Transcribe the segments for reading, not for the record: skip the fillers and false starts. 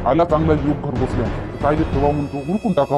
आला चांगला योग घर बसल्या, काय ठेवा म्हणतो उरकून टाकाव.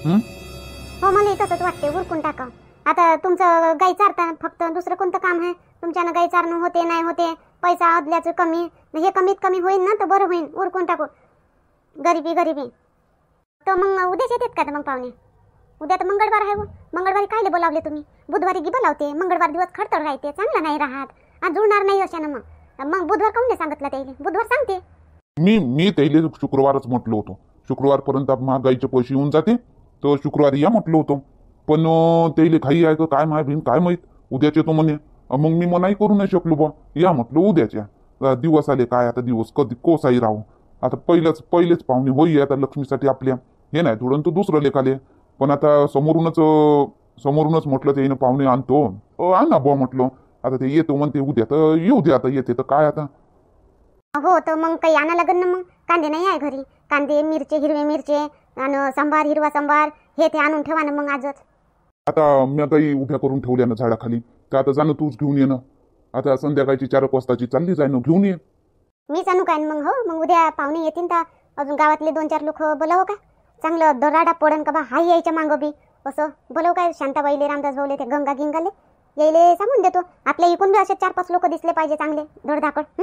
हो मला तसंच वाटते, उरकून टाका. आता तुमचं गाई चारता फक्त, दुसरं कोणतं काम आहे तुमच्यानं? गाई चारणं होते नाही होते, पैसा अदल्याचं कमी, हे कमीत कमी होईल ना तर बरं होईल. उरकून टाकू. गरीबी गरीबी तर मग उद्याच येतात का मग पाहुणे? उद्या तर मंगळवार आहे. मंगळवारी कायले बोलावले तुम्ही? बुधवारी गी बोलावते, मंगळवार दिवस खडतर राहते, चांगला नाही राहत. आज जुळणार नाही अशानं. मग बुधवार काऊन नाही सांगितलं त्याला? बुधवार सांगते मी त्याला शुक्रवारच म्हटलं होतं, शुक्रवारपर्यंत महागाईचे पैसे येऊन जाते तर शुक्रवारी या म्हटलं होतं. पण त्याला घाई आहे का काय काय माहीत, उद्याचे तो म्हणे. मग मी मनाई करू नाही शकलो बा, या म्हटलं उद्याच्या. दिवस आले काय आता, दिवस कधी कोसाई राहू. आता पहिलेच पाहुणे होई आता लक्ष्मीसाठी आपल्या, हे नाही थोडं तो दुसरं लेखाले. पण आता समोरूनच म्हटलं त्यानं पाहुणे आणतो, आणा बा म्हटलं. आता ते येतो म्हणते उद्या, तर येऊ दे आता, येते तर काय आता. हो तर मग काही आणा लागेल ना. मग कांदे नाही आहे घरी, कांदे मिरचे, हिरवे मिरचे आणि सांबार, हिरवा सांबार हे ते आणून ठेवा ना मग आजच. आता मी काही उभ्या करून ठेवल्या ना झाडाखाली, तर आता जाणं तूच घेऊन ये ना. आता संध्याकाळची 4 वाजताची चालली जाय ना, घेऊन ये. मीच आणू काय मग? हो मग उद्या पाहुणे येतील तर अजून गावातले 2-4 लोक बोलावं का? चांगलं दराडा पडन का बा हाय यायच्या मागं बी असं बोलव काय? शांताबाईले, रामदास भाऊले, ते गंगा गिंगाले यायले सांगून देतो. आपल्या इकून बी असे 4-5 लोक दिसले पाहिजे चांगले धडधाकड.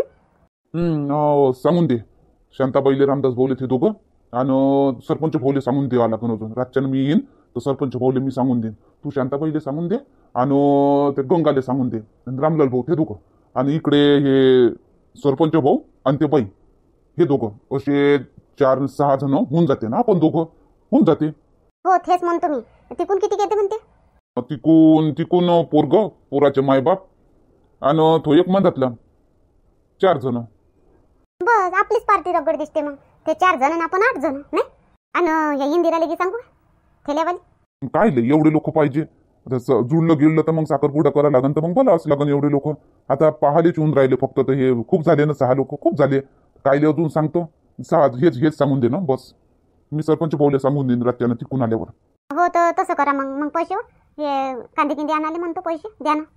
सांगून दे. शांताबाईले, रामदास भाऊले ते दोघं, आणि सरपंच भाऊले सांगून दे. आला अजून रातच्यानं मी येईन तर सरपंच भाऊले मी सांगून देईन. तू शांताबाईले सांगून दे आणि ते गंगाले सांगून दे, रामलाल भाऊ ते दोघं, आणि इकडे हे सरपंच भाऊ आणि ते बाई हे दोघं, असे 4-6 जण होऊन जाते ना, आपण दोघं होऊन जाते. हो तेच म्हणतो मी. तिकून किती येते म्हणते? तिकून पोराचे मायबाप आणि तो एक मधातला, 4 जण. बस आपलीच पार्टी रगड दिसते मग. ते 4 जण आपण 8 जण नाही. आणि या इंदिराला की सांगू थेल्यावाली काय लय एवढे लोक पाहिजे? जुळलं गिळलं तर मग साखरपुडा करा लागन, तर मग बोलावंच लागन एवढे लोक. आता पहालेच होऊन राहिले फक्त, तर हे खूप झाले ना, 6 लोक खूप झाले. कायले अजून सांगतो 6, हेच सांगून दे ना बस. मी सरपंच भाऊले सांगून देईन रात्यानं तिकून आल्यावर. हो तर तसं करा मग पैसे हे कांदे किंदे आणाले म्हणतो, पैसे द्या ना.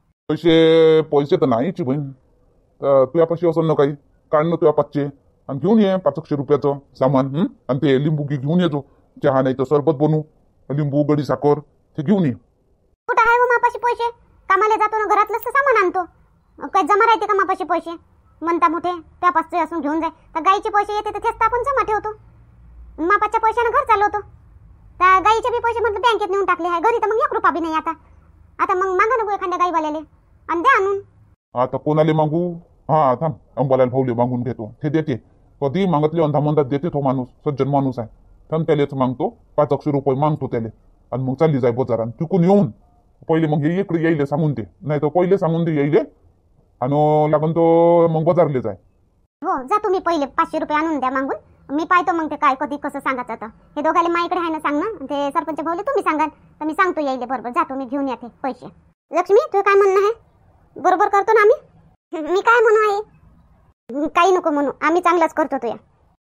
पैसे तर नाहीच बहीण. तुझ्यापाशी असं ना काही काढणं तुझ्या पाचशे आणि घेऊन ये 500 रुपयाचं सामान. आणि ते लिंबू घेऊन येतो, चहा नाही तर सरबत बनवू, लिंबू गडी साखर ते घेऊन ये. कुठं आहे हो मापाशी पैसे? कामाला जातो ना, घरातलंच सामान आणतो. काय जमा राहते का मापाशी पैसे? म्हणता मोठे त्यापासचे असून घेऊन जाय. तर गाईचे पैसे येते तर तेच आपण जमा ठेवतो. मापाच्या पैशानं घर चालवतो. त्या गाईचे बी पैसे म्हटलं बँकेत नेऊन टाकले आहे, घरी तर मग 1 रुपया बी नाही. आता मग मागा नको एखाद्या गाईवाल्याले आणि द्या आणून. आता कोणाले मागू? थांब, अंबालाल भाऊले मागून घेतो, ते देते. कधी मागतले अंधामंदात देते तो माणूस, सज्जन माणूस आहे. थांब त्यालेच मागतो, 500 रुपये मागतो त्याले, आणि मग चालली जाय बाजारात. तिकून येऊन पहिले मग हे इकडे यायले सांगून दे, नाही तर पहिले सांगून दे यायले, आणि लागून तो मग बाजारले जाय. हो जा तुम्ही पहिले 500 रुपये आणून द्या मागून. मी पाहतो मग ते काय कधी कसं सांगायचं. आता हे दोघाले माझ्याकडे आहे ना, सांग ना. ते सरपंच भाऊले तुम्ही सांगाल तर मी सांगतो यायले बरोबर. जातो मी घेऊन येते पैसे. लक्ष्मी तुझं काय म्हणणं आहे? बरोबर करतो ना आम्ही? मी काय म्हणू आहे? काही नको म्हणू, आम्ही चांगलाच करतो तुया.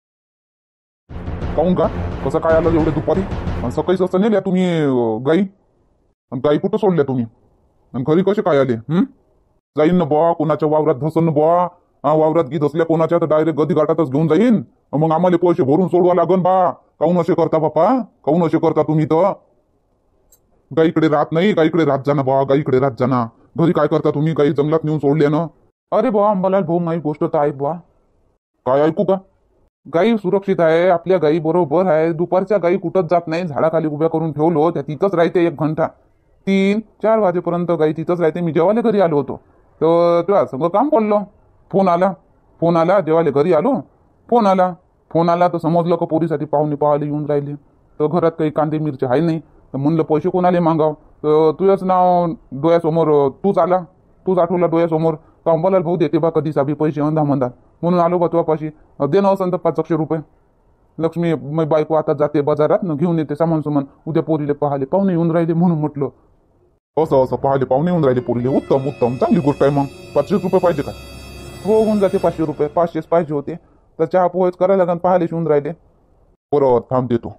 काऊन का? कसं काय आलं एवढे दुपारी? आणि सकाळीच असं नेल्या तुम्ही गाई? आणि गाई कुठं सोडल्या तुम्ही? आणि घरी कसे काय आले? जाईन ना बुवा, कोणाच्या वावरात धसन ना बुवा. वावरात गी धसल्या कोणाच्या तर डायरेक्ट गदी घाटातच घेऊन जाईन. मग आम्हाला पैसे भरून सोडवा लागन बा. काऊन असे करता बापा? काऊन असे करता तुम्ही? तर गाईकडे राहत नाही, गाईकडे राहत जाना बा, गाईकडे राहत जाना. घरी काय करता तुम्ही? गाई जंगलात नेऊन सोडल्या ना. अरे बा अंबालाल भाऊ, माझी गोष्ट तर ऐक बा. काय ऐकू का? गाई सुरक्षित आहे, आपल्या गाई बरोबर आहे. दुपारच्या गाई कुठंच जात नाही, झाडाखाली उभ्या करून ठेवलो, त्या तिथंच राहते 1 घंटा. 3-4 वाजेपर्यंत गाई तिथंच राहते. मी जेवायला घरी आलो होतो तर तुला सगळं काम पडलं. फोन आला जेवायला घरी आलो, फोन आला तर समजलं का पोरीसाठी पाहुणे पाहायला येऊन राहिले. तर घरात काही कांदे मिरचे आहे नाही, तर म्हणलं पैसे कोणाला मागाव. तर तुझंच नाव डोळ्यासमोर, तूच आठवला डोळ्यासमोर. तर अंबालाल भाऊ देते बा कधी साबी पैसे अंधामंदात, म्हणून आलो बा तुझ्यापाशी. दे ना असं तर 500 रुपये. लक्ष्मी मी बायको आता जाते बाजारात न घेऊन येते सामान सुमान. उद्या पोरीले पाहाले पाहुणे येऊन राहिले म्हणून म्हटलं. असं पाहाले पाहुणे येऊन राहिले पोरीले, उत्तम चांगली गोष्ट आहे. मग 500 रुपये पाहिजे का? हो होऊन जाते 500 रुपये. 500 पाहिजे होते तर चहा पोहेच करायला लागेल. पाहाले येऊन राहिले. बरोबर थांब देतो.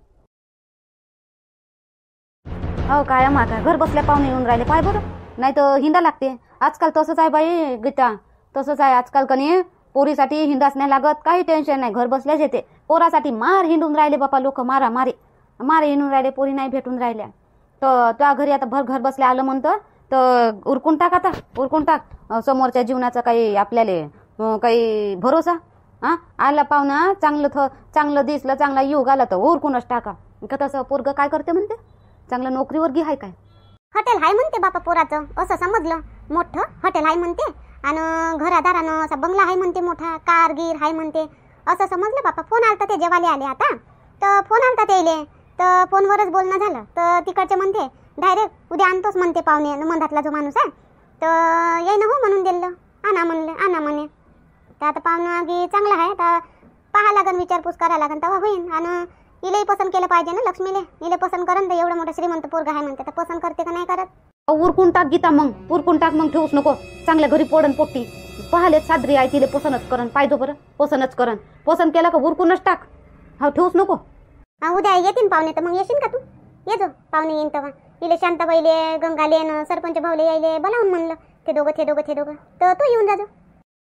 हो काय माता, घर बसल्या पाहुणे येऊन राहिले पाय बरं. नाही तर हिंदा लागते. आजकाल तसंच आहे बाई गीता, तसंच आहे आजकाल. कणी पोरीसाठी हिंडाच नाही लागत, काही टेन्शन नाही, घर बसल्याच येते. पोरासाठी मार हिंडून राहिले बापा लोक, मारा मारे हिंडून राहिले, पोरी नाही भेटून राहिल्या. तर त्या घरी आता घर बसल्या आलं म्हणतं तर उरकून टाक, आता उरकून टाक. समोरच्या जीवनाचा काही आपल्याला काही भरोसा. हा, आला पाहुणा चांगलं दिसलं, चांगला युग आला तर उरकूनच टाका. का तसं पोरगं काय करते म्हणते, चांगलं नोकरीवर आहे काय? हॉटेल हाय म्हणते बापा पोराचं, असं समजलं. मोठं हॉटेल हाय म्हणते आणि घरादारानं असा बंगला हाय म्हणते, मोठा कारगीर हाय म्हणते, असं समजलं बापा. फोन आलता ते जेवाले आले आता, तर फोन आलता त्याले, तर फोनवरच बोलणं झालं. तर तिकडचे म्हणते डायरेक्ट उद्या आणतोच म्हणते पाहुणे, मंदातला जो माणूस आहे तर येईन हो म्हणून दिलं, आणा म्हणे. तर आता पाहुणं की चांगला आहे, तर पाहा लागन, विचारपूस करा लागन, तेव्हा होईन. आणि इलेही पसंत केलं पाहिजे ना लक्ष्मीले, इले पसंत करन तर एवढं मोठं श्रीमंत पोरगा आहे म्हणते, तर पसंत करते का नाही करत? उरकून टाक गीता, मग उरकून टाक, मग ठेवूच नको. चांगल्या घरी पोडन पोट्टी पाहले साजरी आहे, तिले पसंतच करन, पाहिजो बरं पसंतच करन. पसंत केलं का उरकूनच टाक, हा ठेवूच नको. उद्या येतील पाहुणे, तर मग येशील का तू? ये जो पाहुणे येईन तेव्हा. इले शांताबाईले, गंगाले न सरपंच भाऊले यायले बोलावून म्हणलं, ते दोघं तर तू येऊन जाजो.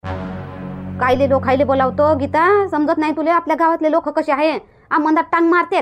कायले लोक खायले बोलावतो गीता, समजत नाही तुले आपल्या गावातले लोक कसे आहे. मंदात टांग मारतात.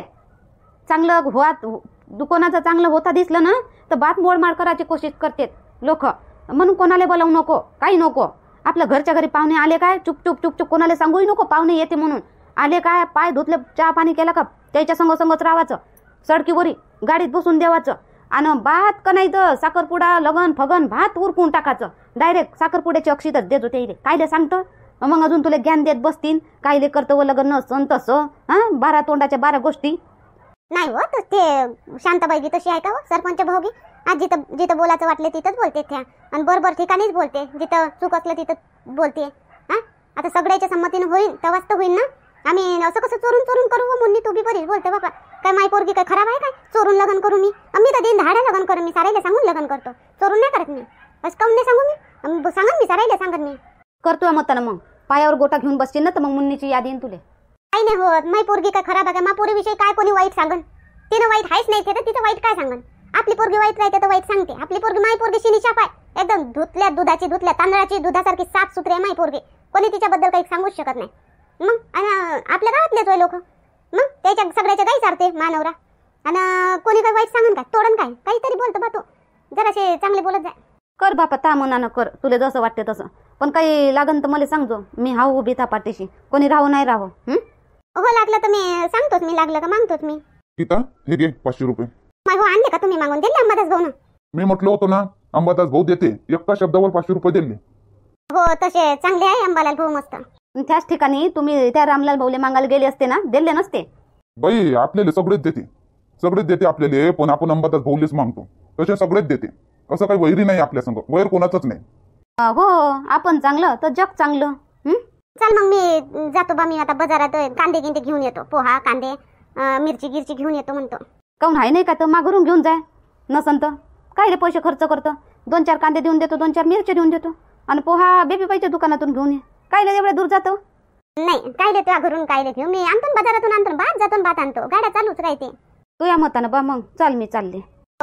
चांगलं दुकानाचं चांगलं होता दिसलं ना तर बात मोडमाड करायची कोशिश करतात लोक. म्हणून कोणाला बोलावू नको, काही नको. आपल्या घरच्या घरी पाहुणे आले काय, चुप कोणाला सांगूही नको पाहुणे येते म्हणून. आले काय, पाय धुतले, चहा पाणी केला का त्याच्या संगच राहायचं, सडकीवरी गाडीत बसून देवाचं. आणि भात का नाही तर साखरपुडा लगन फगन भात उरकून टाकायचं. डायरेक्ट साखरपुड्याची अक्षितच देतो ते. कायले सांगतं मग, अजून तुला ज्ञान देत बसतील कायले करतो लग्न नसन तसं. हा, 12 तोंडाच्या 12 गोष्टी नाही हो. तर ते शांताबाई तशी आहे का हो सरपंच भाऊगी? आज जिथं बोलायचं वाटले तिथंच बोलते त्या, आणि बरोबर ठिकाणीच बोलते, जिथं चूक असलं तिथं बोलते. हा, आता सगळ्याच्या संमतीनं होईल तेव्हाच तर होईल ना. आम्ही असं कसं चोरून करू हो? मुन्नी तू बी बरीच बोलते बाबा. काय माई पोरगी काय खराब आहे काय? चोरून लग्न करू मी? मी तर दिन धाड्या लग्न करू, मी सारायला सांगून लग्न करतो, चोरून नाही करत मी. असं काऊन नाही सांगू मी? सांगन मी, सारायला सांगन मी. करतोय मतानं मग पायावर गोटा घेऊन बसशील ना तर मग मुन्नीची याद येईन तुले. काही नाही होत. माई पोरगी काय खराब आहे का? मा पोरीविषयी काय कोणी वाईट सांगन? तिनं वाईट आहेच नाही, तर तिचं वाईट काय सांगन? आपली पोरगी वाईट राहते तर वाईट सांगते. आपली पोरगी, माई पोरगी शिनी शाप आहे, एकदम धुतल्या तांदळाची दुधासारखी साफ सुथरी आहे माई पोरगी. कोणी तिच्याबद्दल काही सांगूच शकत नाही. मग आपल्या गावातलेच होय लोक, मग त्याच्या सगळ्याच्या गाई चारते मानवरा. आणि कोणी काही वाईट सांगन काय, तोडन काय? काहीतरी बोलतो बा तू, जराशे चांगले बोलत जाय. कर बापा, ता मनानं कर, तुला जसं वाटते तसं. पण काही लागन तर मला सांगजो, मी हाऊ उभी था पाठीशी, कोणी राहू नाही राहू. हो लागलं तर मी सांगतोच, मी लागलं का मागतोच मी. गीता, हे घे 500 रुपये. माय हो आणले का तुम्ही मागून? दिले अंबादास भाऊ ना. मी म्हटलं होतं ना अंबादास भाऊ देते, एका शब्दावर 500 रुपये दिले. हो तसे चांगले आहे अंबालाल भाऊ, मस्त. त्याच ठिकाणी तुम्ही त्या रामलाल भाऊले मागायला गेले असते ना, दिले नसते. बाई आपल्याला सगळेच देते आपल्याला, पण आपण अंबादास भाऊलेच मागतो, तसे सगळेच देते. असं काही वैरी नाही आपल्या संग, वैर कोणाचंच नाही. हो, आपण चांगलं तर जग चांगलं. चल मग मी जातो बा. मी आता बाजारात कांदे गिंदे घेऊन येतो, पोहा कांदे मिरची गिरची घेऊन येतो म्हणतो. काऊन आहे नाही का तर माघरून घेऊन जाय. नसन तर कायले पैसे खर्च करतो. 2-4 कांदे देऊन देतो, 2-4 मिरच्या देऊन देतो, आणि पोहा बेबीबाईच्या दुकानातून घेऊन ये. कायले एवढ्या दूर जातो? नाही कायले तुझ्या घरून कायले घेऊ मी? आणतो बाजारातून, आणतो भात जातो, भात आणतो, गाड्या चालूच राहते. तू या मतानं बा. मग चाल, मी चालले.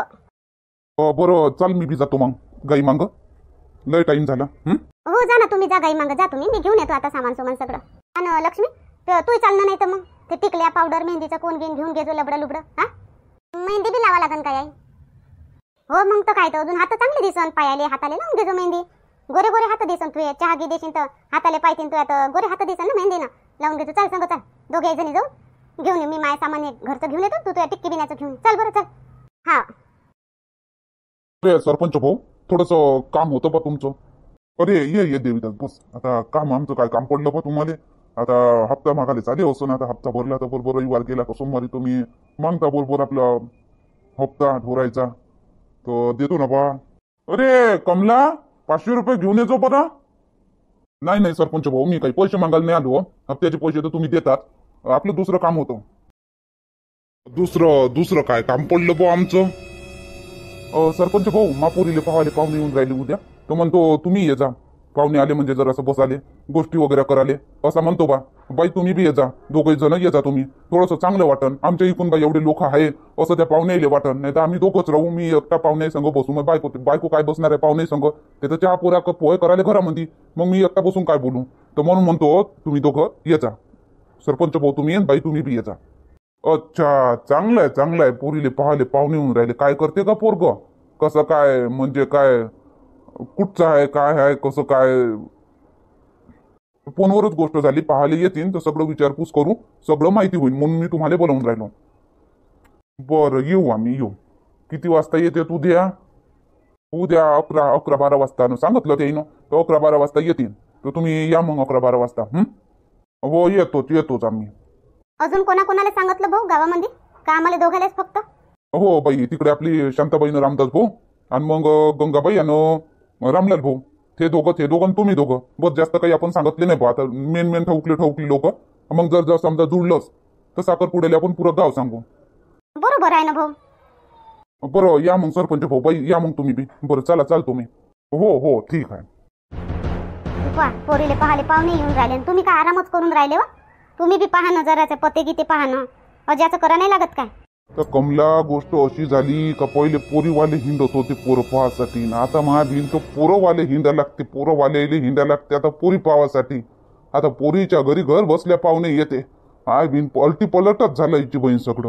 बरं चाल, मी बी जातो मग गाई मांग, लय टाइम झाला. हो जा ना तुम्ही, जा गाई मागं, जा तुम्ही, मी घेऊन येतो आता सामान सगळं. आणि लक्ष्मी तू चालणार नाही तर मग ते टिकल्या पावडर मेहंदीचं कोण घेऊन घेजो, लबडं लुबडं. हा, मेहंदी बी लावा लागन काय? हो मग तर काय, तर अजून हात चांगले दिसन, पायाले हाताले लावून घेजो मेहंदी. गोरे गोरे हात दिसन, तू चहा घे देशील तर हाताले पायतीन, तू आता गोरे हात दिसन ना मेहंदी ना, लावून घेतो. चल संग, चल दोघे जणी जाऊ घेऊन ये. मी माय सामान घरचं घेऊन येतो, तू तुझ्या टिक्की बिण्याचं घेऊन चल. बरं चल. हा अरे सरपंच भाऊ, थोडंसं काम होतं बा तुमचं. अरे ये देवीदास बस. आता काम आमचं काय काम पडलं बा तुम्हाला? आता हप्ता मागायला चाले असो ना, आता हप्ता भरला तर बरोबर रविवार गेला का सोमवारी तुम्ही मागता बरोबर आपला हप्ता ढोरायचा, तर देतो ना बा. अरे कमला, 500 रुपये घेऊन येतो बरं. नाही सरपंच भाऊ, मी काही पैसे मागायला नाही आलो. हप्त्याचे पैसे तर तुम्ही देतात, आपलं दुसरं काम होतं. दुसरं काय काम पडलं बा आमचं? सरपंच भाऊ, मापुरीले पाहायला पाहुणे येऊन राहिले उद्या, तर म्हणतो तुम्ही ये जा. पाहुणे आले म्हणजे जरासं बसाले, गोष्टी वगैरे कराले, असा म्हणतो बा. बाई तुम्ही बी ये जा, दोघे जण ये जा तुम्ही, थोडंसं चांगलं वाटन. आमच्या इकून बाई एवढे लोक आहे असं त्या पाहुण्याले वाटन. नाही तर आम्ही दोघंच राहू, मी एकटा पाहुणे संग बसू. मग बायको काय बसणार आहे पाहुणे संग? ते तर चहा पुरा कप पोहे करायला घरामध्ये, मग मी एकटा बसून काय बोलू? तर म्हणून म्हणतो तुम्ही दोघं ये जा. सरपंच भाऊ तुम्ही बाई तुम्ही बी ये जा. अच्छा, चांगलं आहे. पोरीले पाहाले पाहुणे होऊन राहिले. काय करते का पोरग? कसं काय म्हणजे काय, कुठचं आहे, काय आहे, कसं काय? फोनवरच गोष्ट झाली, पाहायला येतील तर सगळं विचारपूस करू, सगळं माहिती होईल, म्हणून मी तुम्हाला बोलावून राहिलो. बरं येऊ आम्ही, येऊ. किती वाजता येते तू? उद्या 11-12 वाजता सांगितलं ते तर 11-12 वाजता येतील. तर तुम्ही या मग 11-12 वाजता. हो येतोच आम्ही. अजून कोणाकोणाला सांगितलं भाऊ गावामध्ये का आम्हाला दोघालेच फक्त? हो बाई, तिकडे आपली शांताबाईनं रामदास भाऊ आणि मग गंगाबाई आणि रामलाल भाऊ, ते दोघं तुम्ही दोघं. बस जास्त काही आपण सांगितले नाही भाऊ. आता मेन ठवकली लोक. मग जर समजा जुळलंच तर साखरपुड्याला आपण पुरं गाव सांगू. बरोबर आहे ना भाऊ. बरं या मग सरपंच भाऊ बाई, या मग तुम्ही बी. बरं चला तुम्ही. हो ठीक आहे. वा, पोरीले पाहाले पाहुणे येऊन राहिले, तुम्ही काय आरामच करून राहिले वा? तुम्ही बी पहा ना जराचे पते गीते पहा ना, अजाचं करा नाही लागत काय? तर कमला गोष्ट अशी झाली का पहिले पोरीवाले हिंडत होते पोरं पाहासाठी, ना आता महाबीन तो पोरंवाले हिंडा लागते, पोरंवाले हिंडा लागते आता पोरी पावासाठी. आता पोरीच्या घरी घर बसल्या पाहुणे येते. आय बिन पलटी पलटच झालं हिची बहीण सगळं.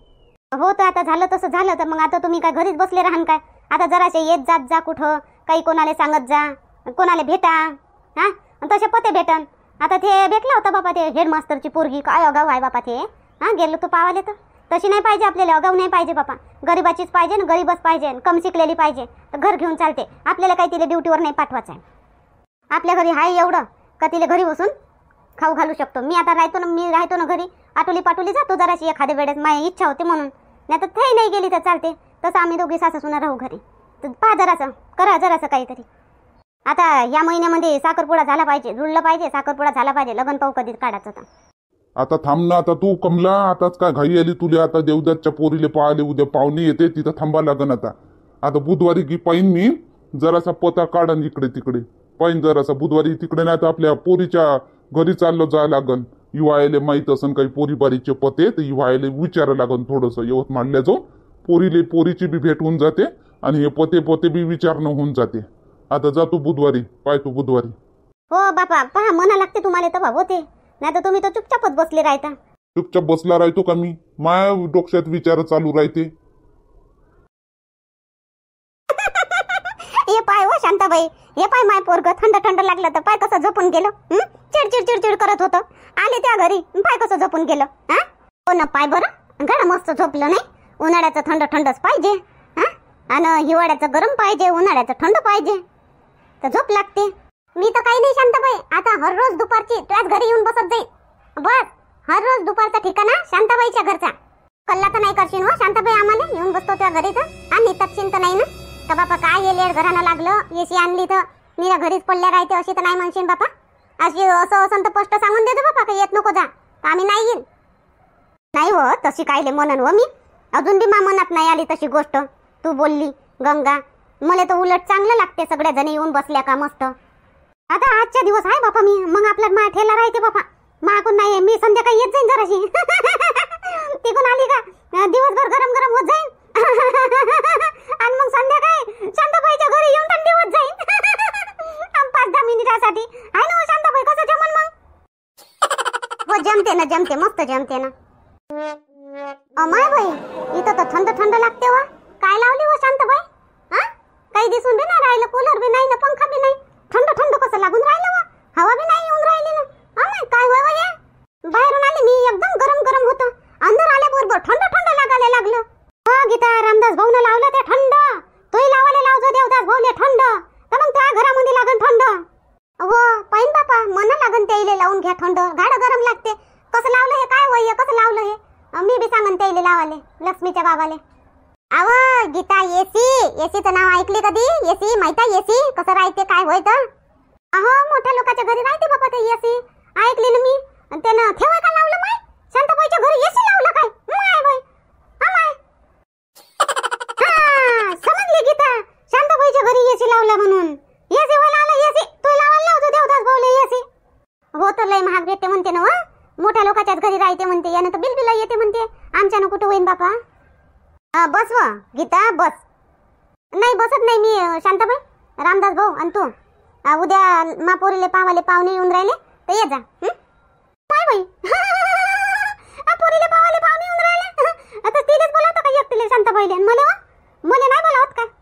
हो तर आता झालं तसं झालं तर मग आता तुम्ही काय घरीच बसले राहन काय? आता जरासे येत जात जा कुठं, काही कोणाला सांगत जा, कोणाला भेटा. हा तसे पते भेटन. आता ते भेटला होता बापा ते हेडमास्टरची पोरगी, काय अगाव आहे बापा ते. हा गेलो तो पावाले तर तशी नाही पाहिजे आपल्याला, अगाऊ नाही पाहिजे बापा. गरीबाचीच पाहिजे ना, गरीबच पाहिजे, कम शिकलेली पाहिजे तर घर घेऊन चालते. आपल्याला काही तिला ड्युटीवर नाही पाठवायचं आहे. आपल्या घरी हाय एवढं का तिला घरी बसून खाऊ घालू शकतो. मी आता राहतो ना घरी, आटोली जातो जराशी एखाद्या वेळेस, माझी इच्छा होते म्हणून. नाही तर ते नाही गेली तर चालते. तसं आम्ही दोघी सासूसुना राहू घरी. तर पहा जरासं करा जरासं काहीतरी. आता या महिन्यामध्ये साखरपुडा झाला पाहिजे, जुळलं पाहिजे, साखरपुडा झाला पाहिजे. लग्न पाहू कधी काढायचं तर. आता थांब ना, आता तू कमला आताच काय घाई आली तुला? आता देवदासच्या पोरीले पाहाले उद्या पाहुणे येते, तिथं थांबा लागन. आता बुधवारी की पाहिन मी जरासा पता काढन इकडे तिकडे पाहिन जरासा बुधवारी तिकडे. नाही तर आपल्या पोरीच्या घरी चाललो जायला लागन. युवायले माहीत असन काही पोरी बारीचे पते तर युवायले विचारा लागन थोडंसं. यवतमाळल्या जो पोरीची बी भेट होऊन जाते आणि हे पते बी विचारणं होऊन जाते. आता जातो बुधवारी, पाहतो बुधवारी. हो बापा पहा, म्हणा लागते तुम्हाला तर होते, नाही तर तुम्ही तर चुपचापच बसले राहता. चुपचाप बसला राहतो का मी? माया डोक्यात विचार चालू राहते. हे पाय हो शांताबाई, हे पाय माय पोरग थंड लागलं तर पाय कसं झोपून गेलं. चिडचिड करत होतं, आले त्या घरी पाय कसं झोपून गेलं. हा हो ना, पाय बरं घरा मस्त झोपलं नाही. उन्हाळ्याचं थंडच पाहिजे, हा आणि हिवाळ्याचं गरम पाहिजे, उन्हाळ्याचं थंड पाहिजे तर झोप लागते. मी तर काही नाही शांताबाई, आता हर रोज दुपारची तुझ्याच घरी येऊन बसत जाईल. बस हर रोज दुपारचा ठिकाणा शांताबाईच्या घरचा. कल्ला तर नाही करशील हो शांताबाई? आम्हाला येऊन बसतो त्या घरी तर आणि तक्षिण तर नाही ना? तर बापा काय येलेड घरानं लागलं, एसी आणली तर मीरा घरीच पडल्या राहते अशी तर नाही म्हणशील बापा? अशी असं तर स्पष्ट सांगून देतो बापा का येत नको जा, तर आम्ही नाही येईल. नाही हो तशी कायले म्हणन हो मी, अजून बी मा मनात नाही आली तशी गोष्ट तू बोलली गंगा. मला तर उलट चांगलं लागते सगळ्या जणी येऊन बसल्या का मस्त. आता आजच्या दिवस आहे बापा मी, मग आपला मा ठेला राहते बापा. मागून नाही मी संध्याकाळी येत जाईन जराशी. तिकून आली का दिवसभर गरम होत जाईन आणि मग संध्याकाळी शांताबाईच्या घरी येऊन थंडी होत जाईन. 5-10 मिनिटासाठी आहे ना शांताबाई? कसं जमन मग? हो जमते मस्त जमते ना. अमाय बाई इथं तर थंड लागते वा. काय लावली हो शांताबाई? हा काही दिसून बी नाही राहिलं, कूलर बी नाही ना, पंखा बी नाही. थंड कसं लागून राहिलं वा? हवा बी नाही येऊन राहिली ना. अमाय काय होय वा? बाहेरून आले मी एकदम गरम होतं, अंदर आल्याबरोबर थंड लागायला लागलं. हो गीता, रामदास भाऊनं लावलं ते थंड, तोही लावायला लावतो देवदास भाऊले थंड, तर मग त्या घरामध्ये लागन थंड. हो पाहिन बापा, मना लागन त्याईले लावून घ्या थंड, गाडं गरम लागते. कसं लावलं हे? काय वय कसं लावलं हे? मी बी सांगन त्याईले लावाले, लक्ष्मीच्या बाबाले. आव गीता, एसीचं नाव ऐकले कधी? एसी माहित आहे एसी कसं राहते काय होय तर? अहो मोठ्या लोकांच्या घरी राहते बाबा ते एसी, ऐकले ना मी. त्यानं ठेवाय का लावलं माय? शांताबाईच्या घरी एसी लावलं काय? माय बाई अमाय. हा समजली गीता, शांताबाईच्या घरी एसी लावला म्हणून. एसी वाला आला, एसी तो लावला राहते म्हणते, यानं तर बिलबिला येते म्हणते. आमच्यानं कुठं होईन बापा. बस व गीता बस. नाही बसत नाही मी शांताबाई, रामदास भाऊ आणि तू. उद्या मापोरीले पावाले पाहुणे येऊन राहिले तर ये जा. काय बाई पोरीले पावाले पाहुणे येऊन राहिले, आता तिलेच बोलावतं का एकटीले शांताबाईले? मला नाही बोलावत का?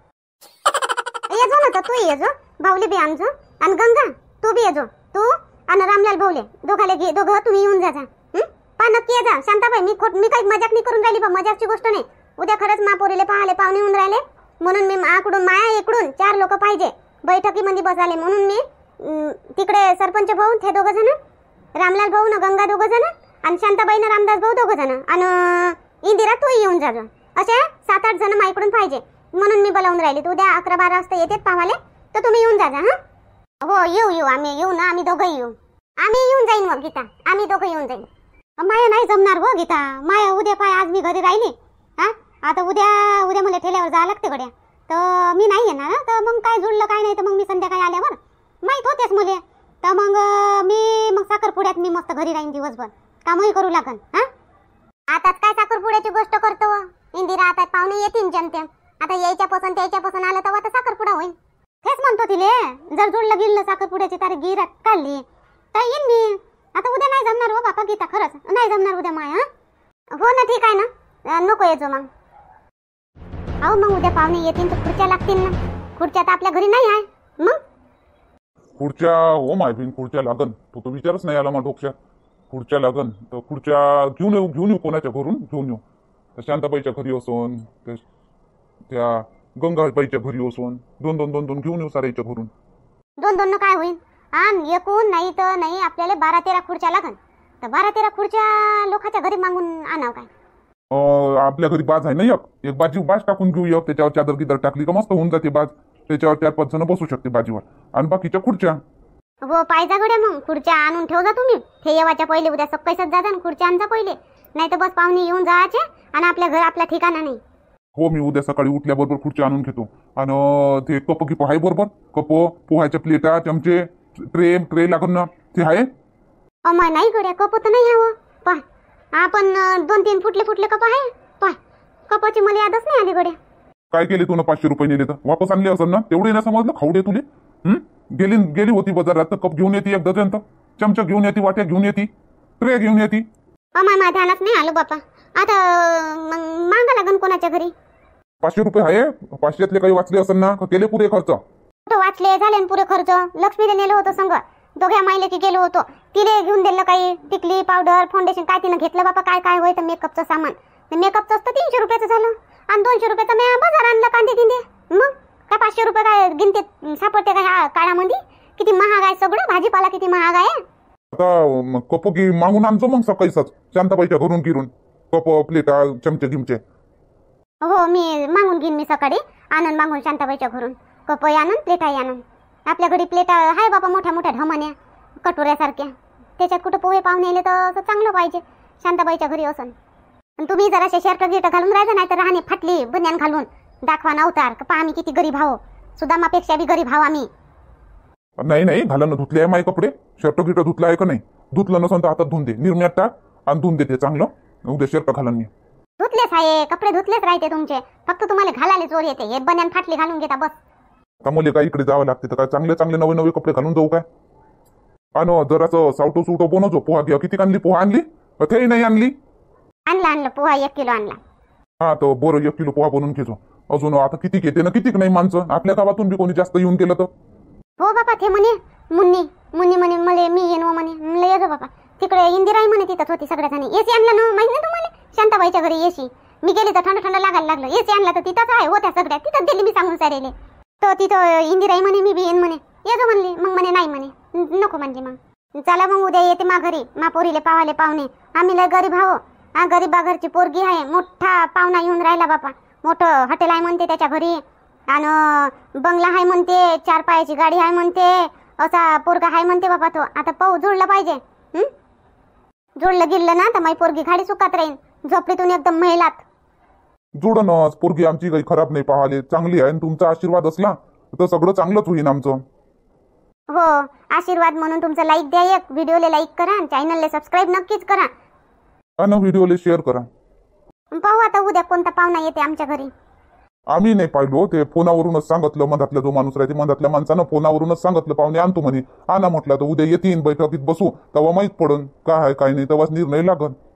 ये जो ना, तर तू ये जो, भाऊले बी आमजो, आणि गंगा तू बी ये जो. तू आणि रामलाल भाऊले दोघं तुम्ही येऊन जा. पा नक्की ये जा शांताबाई. मी काही मजाक नाही करून राहिली बा, मजाकची गोष्ट नाही. उद्या खरंच महापोरीले पाहाले पाहुणे येऊन राहिले, म्हणून मी आकडून माया इकडून 4 लोक पाहिजे बैठकीमध्ये बसाले. म्हणून मी तिकडे सरपंच भाऊ ते 2 जण, रामलाल भाऊ न गंगा 2 जण, आणि शांताबाई न रामदास भाऊ 2 जण, आणि इंदिरा तू येऊन जा. असे 7-8 जण माझ्याकडून पाहिजे, म्हणून मी बोलावून राहिली. तू उद्या 11-12 वाजता येतेत पाहाले, तर तुम्ही येऊन जा. हो येऊ आम्ही येऊ ना, आम्ही दोघं येऊ. आम्ही येऊन जाईन मग गीता, आम्ही दोघं येऊन जाईन. माया नाही जमणार हो गीता, माया उद्या पाय आज मी घरी राहिली. आता उद्या मला ठेल्यावर जावं लागते गड्या, तर मी नाही येणार. तर मग काय जुळलं काय नाही, तर मग मी संध्याकाळी आल्यावर माहीत होतेच मुले, तर मग मी साखरपुड्यात मी मस्त घरी राहीन दिवसभर, कामही करू लागन. आता काय साखरपुड्याची गोष्ट करतो इंदिरा, आता पाहुणे येतील जमते. आता यायच्यापासून त्याच्यापासून आलं तेव्हा तर साखरपुडा होईल. तेच म्हणतो तिले, जर जुळलं गिळलं साखरपुड्याची तारीख गिरात काढली तर येईन मी. आता उद्या नाही जमणार हो बापा गीता, खरंच नाही जमणार उद्या माया. हो ना, ठीक आहे ना, नको येजो मग. अहो मग उद्या पाहुणे येतील तर खुर्च्या लागतील ना. खुर्च्या तर आपल्या घरी नाही आहे. मग खुर्च्या हो मायबीन, खुर्च्या लागन. तो विचारच नाही आला मग डोक्यात. खुर्च्या लागन तर खुर्च्या घेऊन येऊ कोणाच्या घरून घेऊन येऊ. तर शांताबाईच्या घरी असून, त्या गंगाबाईच्या घरी असून 2 घेऊन येऊ साऱ्याच्या घरून. 2 काय होईल? एकूण नाही तर नाही, आपल्याला 12-13 खुर्च्या लागन. तर 12-13 खुर्च्या लोकांच्या घरी मागून आणाव काय? आपल्या घरी बाज आहे ना, एक बाज टाकून घेऊ. त्याच्यावर चादर गिदर टाकली का मस्त होऊन जाते बाज. त्याच्यावर 4-5 जण बसू शकते बाजीवर, आणि बाकीच्या खुर्च्या. हो पाहिजा गड्या, मग खुर्च्या आणून ठेव जा तुम्ही. हे येवाच्या पहिले उद्या सकाळीच जा, खुर्च्या आणजा पहिले, नाही तर बस पाहुणे येऊन जायचे आणि आपल्या घर आपल्या ठिकाणा नाही. हो मी उद्या सकाळी उठल्याबरोबर खुर्च्या आणून घेतो. आणि ते कप गिप आहे बरोबर, कप पोहायच्या प्लेटा चमचे ट्रे लागून ना ते आहे. अमाय नाही गड्या, कप तर नाही हवं. पाय आपण 2-3 फुटले कप आहे. पाय कपाची मला यादच नाही आली गड्या. काय केले तू ना? 500 रुपये नेले तर वापस आणले असेल ना, तेवढे ना समजलं खावडे तुले. गेली होती बाजारात तर कप घेऊन येते 1 डझन, तर चमचा घेऊन येते, वाट्या घेऊन येते, ट्रे घेऊन येते. अमाय माझ्या ध्यानात नाही आलं बापा. आता मग मागा लागन कोणाच्या घरी. 500 रुपये आहे, 500तले काही वाचले असेल ना, केले पुरे खर्च. वाचले झाले पुरे खर्च. लक्ष्मीला नेलं होतं संग, दोघ्या मायले की गेलो होतो. तिले घेऊन दिलं काही टिकली पावडर फाउंडेशन काय तिनं घेतलं बापा. काय होय तर मेकअपचं सामान. मेकअपचं तर 300 रुपयाचं झालं, आणि 200 रुपयाचं मी बाजार आणलं कांदे गिंदे. मग काय 500 रुपये काय गिनते सापडते का ह्या काळामध्ये? किती महाग आहे सगळं, भाजीपाला किती महाग आहे. आता कप मागून आणतो मग सकाळीच शांताबाईच्या घरून गिरून, कप प्लेटा चमचे गिमचे. हो मी मागून घेईन, मी सकाळी आनंद मागून शांताबाईच्या घरून कप आणून प्लेटा आणून. आपल्या घरी प्लेटा आहे बापा मोठ्या ढमान्या कटोऱ्यासारख्या. त्याच्यात कुठं पोहे पाहुणे आले तर असं चांगलं पाहिजे शांताबाईच्या घरी असून. तुम्ही जराशे शर्ट गिर्ट घालून राहायचं, नाही तर राहणे फाटली बन्यान घालून दाखवा ना अवतार का. आम्ही किती गरीब आहो, सुदामापेक्षा बी गरीब आहो आम्ही. नाही घालणं धुतले आहे माझे कपडे. शर्ट गिट धुतला आहे का नाही? धुतलं नसून तर हातात धुवून दे, निर्म्यात टाक आणि धुवून देते चांगलं. उद्या शर्ट घालन मी. धुतलेच आहे कपडे, धुतलेच राहते तुमचे, फक्त तुम्हाला घालायला जोर येते. हे बन्यान फाटली घालून घेता बस. आता मुले काय इकडे जावं लागते तर काय चांगले नवे कपडे घालून जाऊ काय? आणि जरासं सावटो सुटो बनवतो. पोहा घ्या. किती आणली पोहा? आणली ते नाही आणली? आणला पोहा 1 किलो आणला. हा तर बरं 1 किलो पोहा बनवून घेतो. अजून आता किती घेते ना, किती नाही माणसं आपल्या गावातून बी कोणी जास्त येऊन केलं तर. हो बापा ते म्हणे मुन्नी म्हणे मला मी येईन म्हणे. म्हणलं येजो बापा. तिकडे इंदिराई म्हणे तिथंच होती सगळ्या जणी. एसी आणला ना माहित नाही तुम्हाला? शांताबाईच्या घरी एसी. मी गेली तर थंड लागायला लागलं. एसी आणला तर तिथंच आहे, होत्या सगळ्या तिथंच दिली मी सांगून सारेले. तर तिथं इंदिराई म्हणे मी बी येईन म्हणे. येजो म्हणली, मग म्हणे नाही म्हणे नको म्हणली. मग चला मग उद्या येते मा घरी, मा पोरीले पावाले पाहुणे. आम्ही लय गरीब आहो. गरीबा घरची पोरगी आहे, मोठा पाहुणा येऊन राहिला बापा. मोठं हॉटेल आहे म्हणते त्याच्या घरी, आणि बंगला आहे म्हणते, 4 पायाची गाडी आहे म्हणते, असा पोरगा आहे म्हणते बाबा तो. आता पाहू जुळलं पाहिजे. जुळलं गिळलं ना तर माझी पोरगी खाडी सुखात राहीन, झोपडीतून एकदम महिलात. जुडनच पोरगी आमची काही खराब नाही, पाहाले चांगली आहे. तुमचा आशीर्वाद असला तर सगळं चांगलंच होईन आमचं. हो आशीर्वाद म्हणून तुमचं लाईक द्या, एक व्हिडिओला लाईक करा, चॅनलला सबस्क्राईब नक्कीच करा. आणि व्हिडिओला शेअर करा. पाहू आता उद्या कोणता पाहुणा येते आमच्या घरी. आम्ही नाही पाहिलो, ते फोनावरूनच सांगितलं. मधातला जो माणूस राहते, मधातल्या माणसानं फोनावरूनच सांगितलं पाहुणे आणतो म्हणे. आणा म्हटलं तर उद्या येतील, बैठकीत बसू, तेव्हा माहीत पडन काय आहे काय नाही, तेव्हाच निर्णय लागल.